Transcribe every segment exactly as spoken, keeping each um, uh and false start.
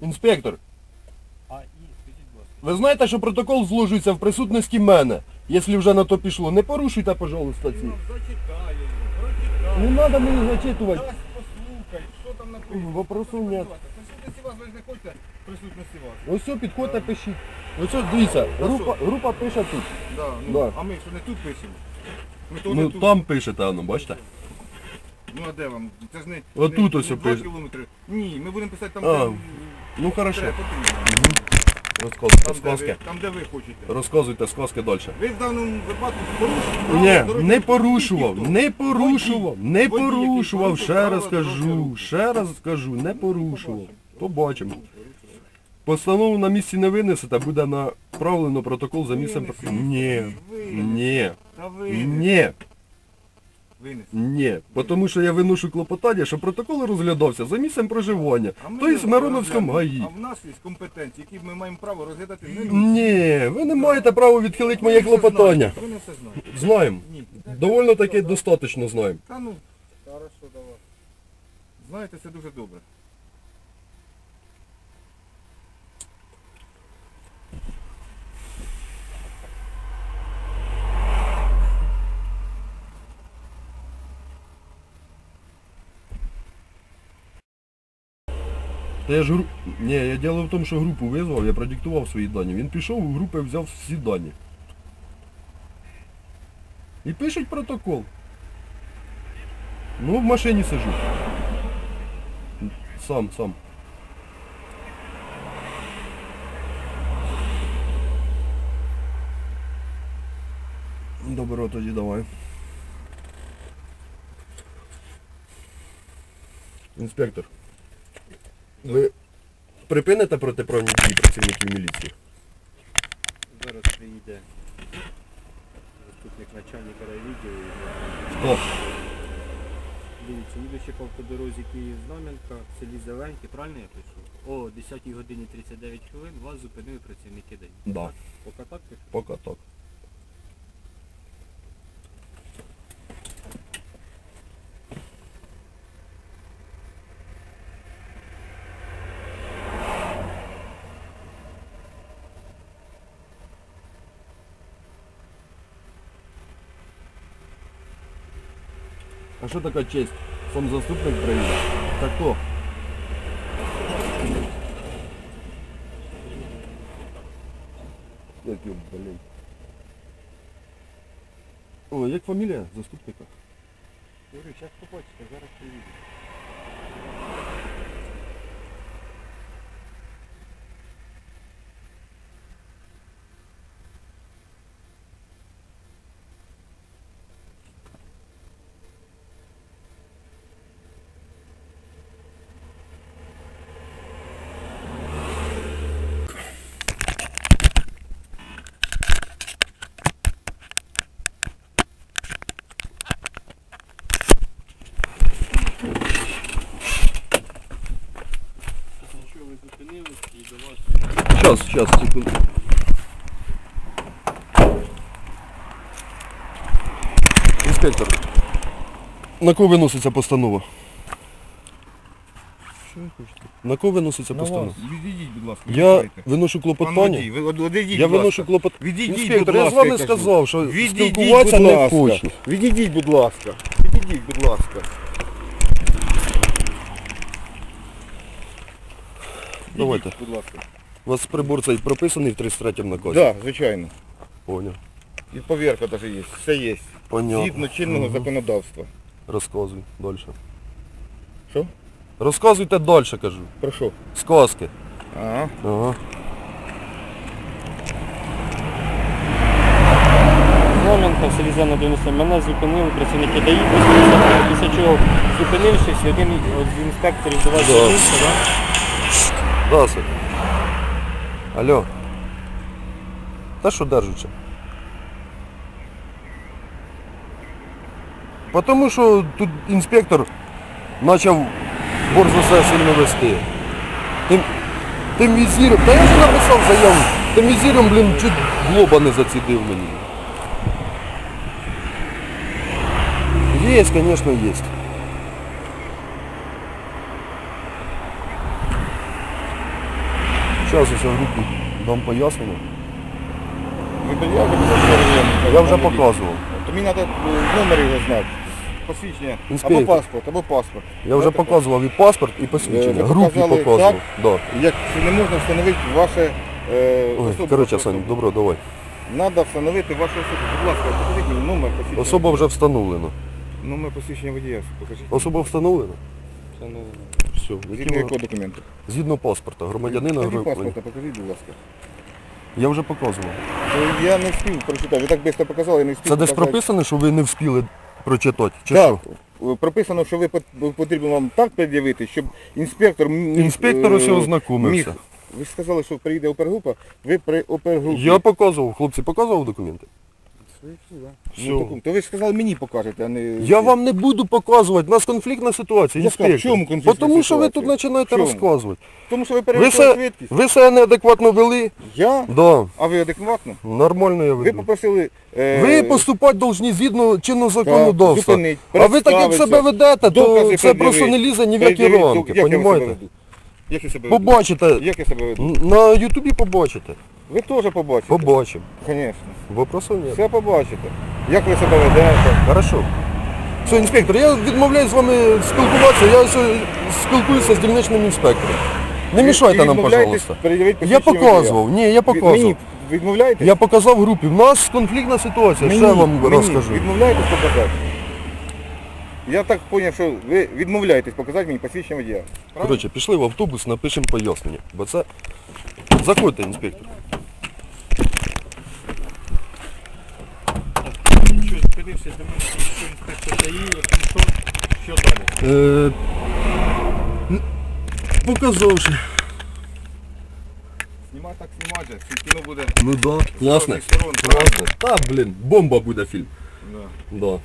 Інспектор, А, і, скажіть, будь ласка. ви знаєте, що протокол зложується в присутності мене, якщо вже на то пішло. Не порушуйте, пожалуйста, ці. Ну, зачитаю, прочитаю. Не треба мені зачитувати. Дасть послухай, що там написано. Вопросу нет. Присутності вас, ви ж не хочете присутності вас. Ось все, підходьте, пишіть. Ось ось, дивіться, група, група пише тут. Да, ну, Да. А ми що не тут пишемо? Ми то Ну не тут. там пишете, ну, бачите? Ну а де вам? Це ж не, Отут не, ось не два пише. кілометри. Ні, ми будемо писати там, А, де Ну хорошо. треба, потрібно. Розказуйте Там, де ви, сказки. там, де ви хочете. Розказуйте сказки далі. Ви в даному випадку порушили Ні, дорожнього не руху. порушував, Хто? не порушував, Водій. не Водій, який порушував, порушив ще раз правила дорожнього кажу, руху. ще раз кажу, не порушував. Побачимо. Постанову на місці не винесете, буде направлено протокол за місцем. Винесемо. Ні, Винесемо. ні, Та ви ні, винесли. ні. Тому що я виношу клопотання, що протокол розглядався за місцем проживання. А ми Тобто в Мироновському розглянемо. гаї. А в нас є компетенції, які ми маємо право розглядати не Ні, ви не маєте права відхилити моє клопотання. Ви не все знаєте. Знаємо. Ні. Довольно таки достатньо знаємо. Та ну. Хорошо, давай. Знаєте, це дуже добре. Та я ж гру... Ні, я діло в тому, що групу визвав, я продиктував свої дані. Він пішов у групи, взяв всі дані. І пишуть протокол. Ну, в машині сижу. Сам, сам. Добро, тоді давай. Інспектор. Ви припините протиправні дії працівників міліції? Зараз приїде заступник начальника райвідділу. Хто? Дивіться, їдучи по автодорозі Київ-Знам'янка в селі Зеленки, правильно я прийшов? О десятій годині тридцять дев'ять хвилин вас зупинили працівники ДАІ. Да, Поки так пишу? поки так. А що така честь? Сам заступник приїде? Так хто? Як його, блін. О, як фамілія заступника? Говорю, зараз побачите, зараз приїде. Що ви зупинились і до вас... Щас, щас, секунду. Інспектор, на кого виноситься постанова? Що ви хочете? На кого виноситься На постанова? вас. Відійдіть, будь ласка. Я відчайте. виношу Пан клопотання. водій, ви од- одійдіть, Я будь виношу ласка. клопотання. Відійдіть, Інспектор, будь я з ласка, вами я кажу. сказав, що Відійдіть, спілкуватися будь не ласка. хочу. Відійдіть, будь ласка. Відійдіть, будь ласка. Давайте. Відійдіть, будь ласка. У вас прибор цей прописаний в тридцять третьому наказі? Так, да, звичайно. Поняв. І повірка теж є. Все є. Понятно. Згідно чинного Мгм. законодавства. Розказуй далі. Що? Розказуйте далі, кажу. Про що? Сказки. Ага. Ага. Знам'янка, в селі Зелена дев'яносто, мене зупинили працівники ДАІ, після чого, зупинившись, один з інспекторів до вас Да. звернувся, да? Да, Сик. Алло. Та що держучи? Потому що тут інспектор почав борзо себе сильно вести. Тим, тим візиром, та я вже написав заяву, тим візиром, блін, чуть в лоба не зацідив мені. Є, звісно, є. Відійдіть, будь ласка. Зараз я в групі дам пояснення. Ви пред'явите за Я вже показував. То мені треба номер його знати. Посвідчення. Інспектор. Або паспорт, або паспорт. Я вже показував і паспорт, і посвідчення. Ви Групі показали показував. так? Да. Як не можна встановити ваше е, Ой, особу. коротше, Саня, добро, давай. Треба встановити вашу особу. Будь ласка, покажіть мені номер посвідчення. Особа вже встановлена. Номер посвідчення водія. Покажіть. Особа встановлена? Встановлено. Все. Згідно якого документу? Згідно паспорта, громадянина. Покажіть громадянина. паспорта, покажіть, будь ласка. Я вже показував. Ну, Я не встиг прочитати. Ви так швидко показали, я не встиг Це десь показати. прописано, що ви не встигли прочитати? Чи Так, що? прописано, що ви пот- потрібно вам так пред'явити, щоб інспектор міг... Інспектор ось е, ознакомився. міг- Ви сказали, що приїде опергрупа, ви при опергрупі. Я показував, хлопці, показував документи? Ну, таку- то ви ж сказали, мені покажете, а не... Я вам не буду показувати, у нас конфліктна ситуація, Яка? інспектор. В чому конфліктна Тому що ви ситуація? тут починаєте В чому? розказувати. Тому що ви Ви перевищили се, швидкість. ви себе неадекватно вели? Я? Да, А ви адекватно? нормально я Ви веду. попросили... Е... Ви поступати повинні згідно чинного законодавства. зупинить, А ви так як представитися, себе ведете, то докази це пред'явити. просто не лізе ні в які Пред'явіть, рамки, як я себе розумієте? веду? Як я себе веду? Побачите, Як я себе веду? на ютубі побачите. Ви теж побачите. Побачимо. Звісно. Вопросов нет. Все побачите. Як ви себе ведете. Хорошо. Все, інспектор, я відмовляюсь з вами спілкуватися, я все спілкуюся з дільничним інспектором. Не мішайте І нам, відмовляєтесь пожалуйста. пред'явити Я посвідчення показував, ні, я водія? Ви- Мені показував. відмовляєтесь? Я показав групі. У нас конфліктна ситуація, Мені, що я вам мені розкажу. відмовляєтесь показати? Я так зрозумів, що ви відмовляєтесь показати мені посвідчення водія. Правильно? Коротше, пішли в автобус, напишемо пояснення. Бо це... Заходьте, інспектор. Що, зупинився до мене, що інспектор дає, от що, що далі? Е... н- Показавши. Знімати так знімати, це кіно буде... Ну да, класно. З сторон, Класно. Та, блін, бомба буде фільм. Да. Да.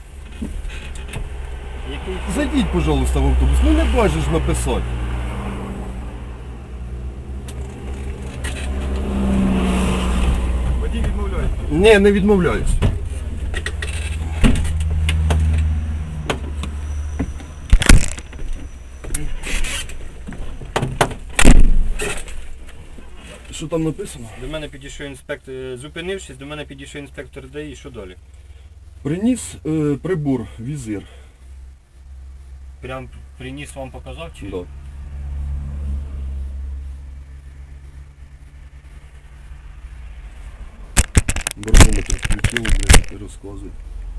Який Зайдіть, пожалуйста, в автобус. Ну не бачиш написати. Водій відмовляється. Ні, не відмовляюсь. Що там написано? До мене підійшов інспектор, е, зупинившись, до мене підійшов інспектор ДАІ, що далі? Приніс е, прибор, візир. Прям приніс вам показав чи? Да. Барометр включили, блядь, і розказуй.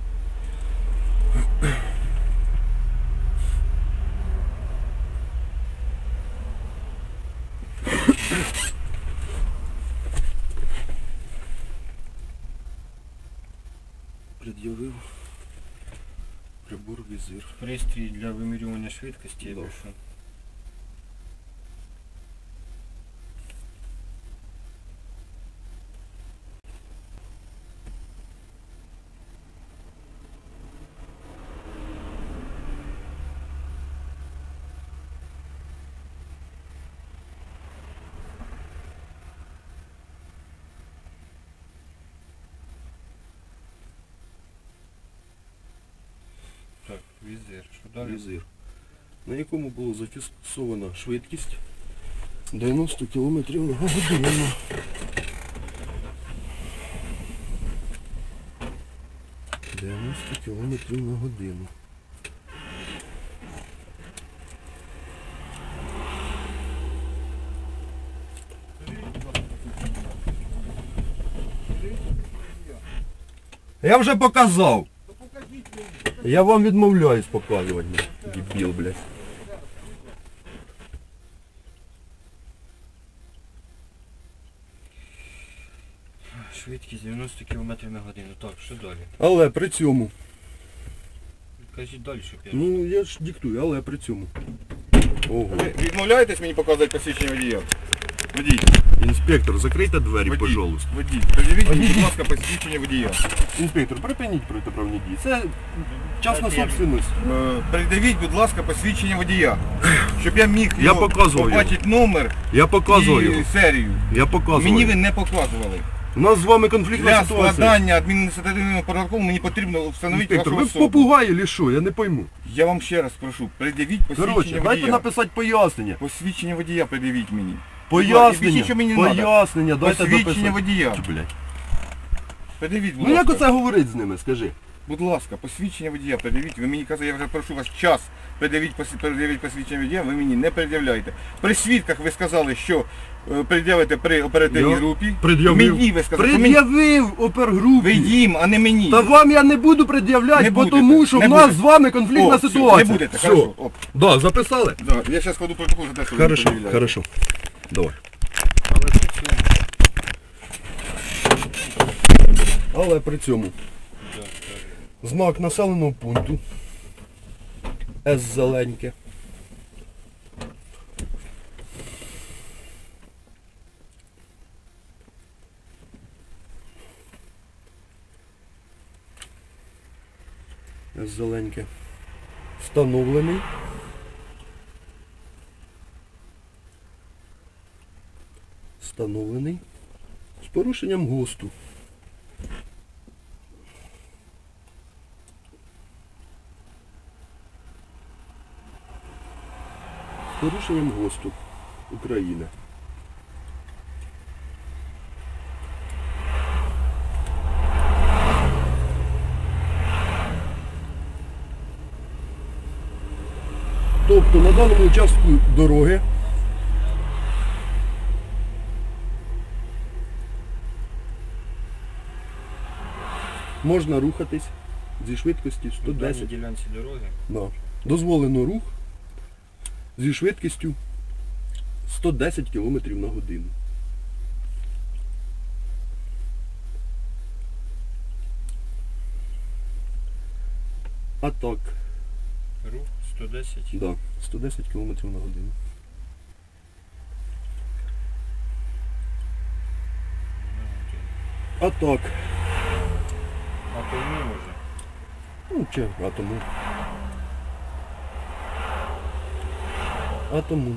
Пред'явив прибор, візир. Пристрій для вимірювання швидкості, Да. або що? Так, візир, що далі? Візир. На якому було зафіксована швидкість дев'яносто кілометрів на годину. дев'яносто кілометрів на годину. Я вже показав. Я вам відмовляюсь показувати, дебіл, блядь. Швидкість дев'яносто кілометрів на годину. Так, що далі? Але при цьому. Кажіть далі, щоб я... Ну я ж диктую, але при цьому. Ого. Ви відмовляєтесь мені показати посвідчення водія? Водій. Інспектор, закрийте двері, Водій. пожалуйста. Водій. Пред'явіть мені, Водій. будь ласка, посвідчення водія. Інспектор, припиніть протиправні дії. Це частна Дайте я- собственность. Е, Пред'явіть, будь ласка, посвідчення водія. Щоб я міг Я його показував побачити номер Я показував і його. серію. Я показував. Мені ви його. не показували. У нас з вами конфліктна Для ситуація. складання адміністративного протоколу мені потрібно встановити Інспектор, вашу ви особу. попугаї чи що? Я не пойму. Я вам ще раз прошу, пред'явіть посвідчення Коротше, дайте водія. написати пояснення. Посвідчення водія пред'явіть мені. Пояснення, Більше, що мені не надо. пояснення, дайте Посвідчення дописати. водія. Чи, блядь? Пред'явіть, будь Ну як ласка. оце говорить з ними, скажи? Будь ласка, посвідчення водія пред'явіть. Ви мені казали, я вже прошу вас час пред'явіть пос- пред'явіть посвідчення водія, ви мені не пред'являєте. При свідках ви сказали, що е, пред'явите при оперативній Я групі. пред'явив. Мені ви сказали, що мені- Пред'явив опергрупі. ви їм, а не мені. Та вам я не буду пред'являти, Не бо будете, тому що не в нас будете. з вами конфліктна О, все, ситуація. Не будете, Все. хорошо. Оп. Да, записали? Да, я зараз кладу протокол за те, що ви Хорошо, не пред'являєте. хорошо. Давай. Але при цьому, Але при цьому да, так. знак населеного пункту С зеленьке. С зеленьке. Встановлений. Встановлений. З порушенням ГОСТу. З порушенням ГОСТу України. Тобто на даному участку дороги можна рухатись зі швидкістю сто В даній десять. ділянці дороги. Да. Дозволено рух зі швидкістю сто десять кілометрів на годину. А так, Рух сто десять. да, сто десять кілометрів на годину. Ну, окей. А так, А то не може. ну чи, а тому. А тому.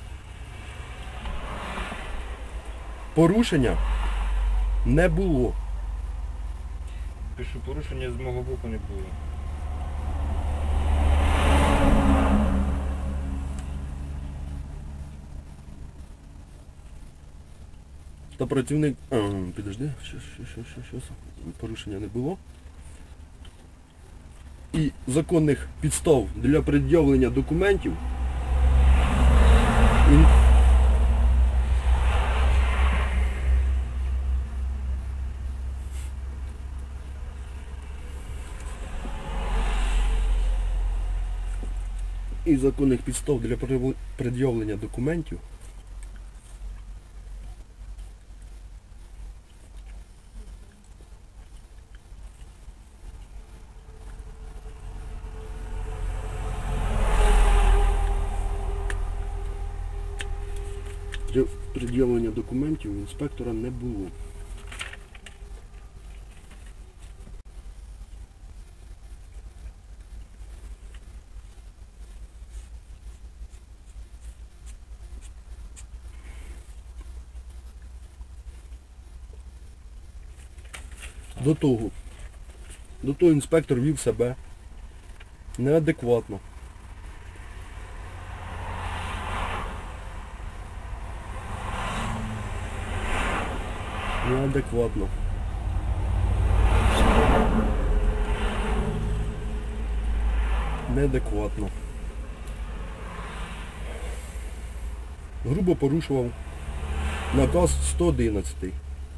Порушення не було. Пишу, порушення з мого боку не було. Та працівник... А, підожди, що, що, що, що, що, порушення не було. І законних підстав для пред'явлення документів ін- і законних підстав для пред'яв- пред'явлення документів для пред'явлення документів у інспектора не було. До того, до того інспектор вів себе неадекватно. Неадекватно. Неадекватно. Грубо порушував наказ сто одинадцять.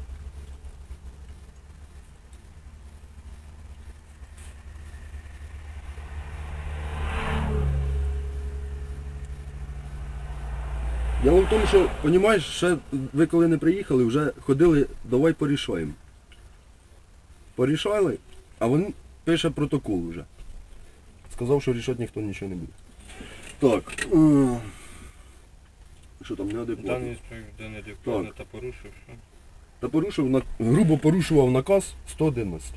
Дело в тому, що, розумієш, ще ви коли не приїхали, вже ходили, давай порішаємо. Порішали, а він пише протокол вже. Сказав, що рішати ніхто нічого не буде. Так. е, Що там, неадекватно? Даний інспектор неадекватно та порушив, що? Та порушив, на- грубо порушував наказ сто одинадцять.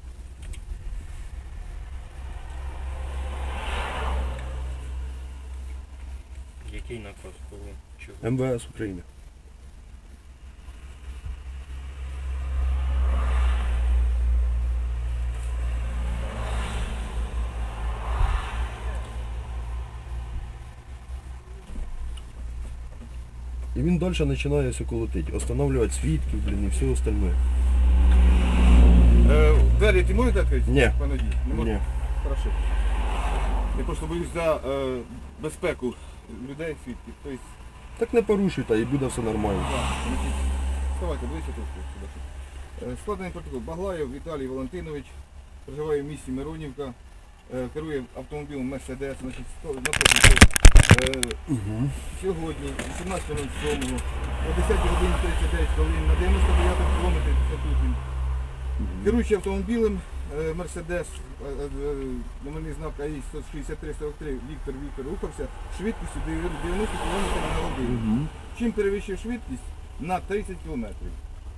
Який наказ було? Чого? Ем Ве Ес України. І він далі починає все колотити. Останавливати свідків, блін, і все остальне. Е, Двері ти можете відкрити? Ні. Пане водій? Не можете? Ні. Хорошо. Я просто боюсь за е, безпеку людей, свідків. Тобто, Так не порушуйте і буде все нормально. так, значить, вставайте, ближче трошки сюди. Е, Складений протокол. Баглаєв Віталій Валентинович, проживає в місті Миронівка, е, керує автомобілем Мерседес, значить, сто- написано, е, Угу. сьогодні, вісімнадцятого сьомого, о десятій годині тридцять дев'ять хвилин, на дев'яносто дев'ятому кілометрі тут він. Керуючий автомобілем е, Мерседес, е, е, номерний знак АІ сто шістдесят три сорок три Віктор Віктор рухався швидкістю дев'яносто кілометрів на годину. Угу. Чим перевищив швидкість на тридцять кілометрів.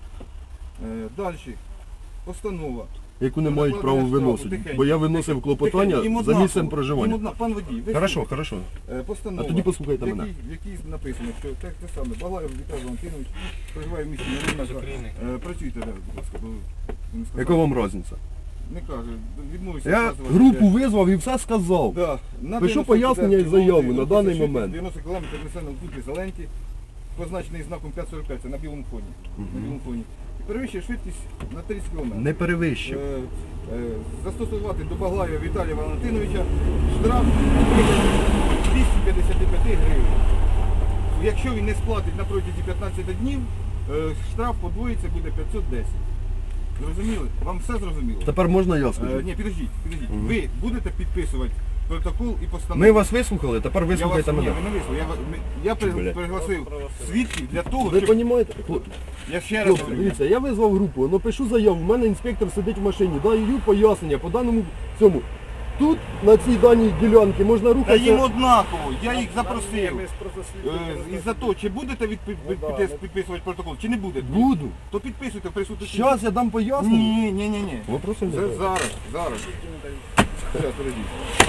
Е, Далі. Постанова. Яку не мають право виносити. Тихенько. Бо я виносив клопотання Їм за однаково. місцем Їм проживання. одна- Пан водій, ви Хорошо, слухайте. хорошо. Е, Постанова, А тоді послухайте в якій, мене. в якій написано, що те, те саме, Баглаєв Віталій Валентинович, проживає в місті Миронівка. Е, Працюйте, да, будь ласка, бо не сказав. Яка вам різниця? Не каже, відмовився. Я вказувати, групу що- визвав і все сказав. Да. На Пишу дев'яносто пояснення і кілометрів заяву на даний швидкість момент. дев'яносто кілометрів в населеному пункті Зеленки, позначений знаком п'ять сорок п'ять, це на білому фоні. На білому фоні. І перевищує швидкість на тридцять кілометрів. Не перевищив. Е, е, застосувати до Баглаєва Віталія Валентиновича штраф двісті п'ятдесят п'ять гривень. Якщо він не сплатить на протязі п'ятнадцяти днів, е, штраф подвоїться, буде п'ятсот десять. Зрозуміли? Вам все зрозуміло? Тепер можна я Е, скажу? ні, підождіть, підождіть. Мгм. Ви будете підписувати протокол і постанову? Ми вас вислухали, тепер Я вас, вислухайте ні, мене. ви не вислухали. Я, ва- ми- я при- Блядь. пригласив свідків для того, Ви щоб... розумієте? Я ще раз Хлопці, говорю. дивіться, я визвав групу, ну пишу заяву, в мене інспектор сидить в машині, даю пояснення по даному цьому. Тут, на цій даній ділянці, можна Та їм рухатися. однаково, я їх запросив. Е, І за то, чи будете ви підпи- підпис- підписувати протокол, чи не будете? Буду. То підписуйте в присутності. Зараз я дам пояснення. Ні, ні, ні, ні. Вопросів За- немає. Зараз, зараз. Зараз, подождіть.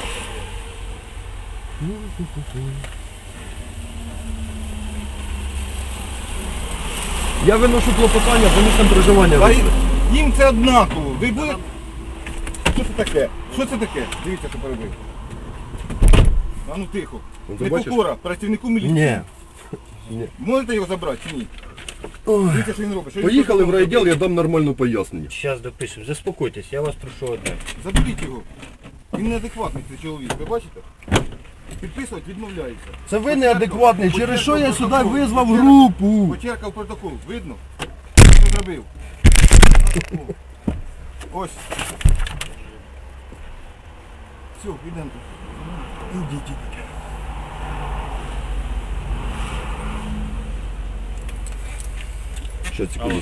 Я виношу клопотання за місцем проживання. Та й- Їм це однаково. Ви будете... Що це таке? Що це таке? Дивіться, що перебив. А ну тихо. Ну, ти Не бачиш? покора, працівнику міліції. Ні. Ні. Можете його забрати чи ні? Ой. Дивіться, що він робить. Що він Поїхали в робить? райділ, я дам нормальне пояснення. Зараз допишемо. Заспокойтесь, я вас прошу одне. Заберіть його. Він неадекватний цей чоловік, ви бачите? Підписувати відмовляється. Це ви неадекватний, через Почеркав що я сюди протокол. визвав Почеркав- групу. Почеркав протокол, видно? Що зробив? Протокол. Ось. Все, підемо. Ідіть, ідіть. Що цікаво.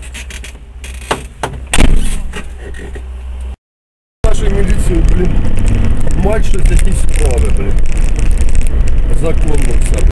Нашої міліції, блін, мать щось якісь справи, блін. Законно все.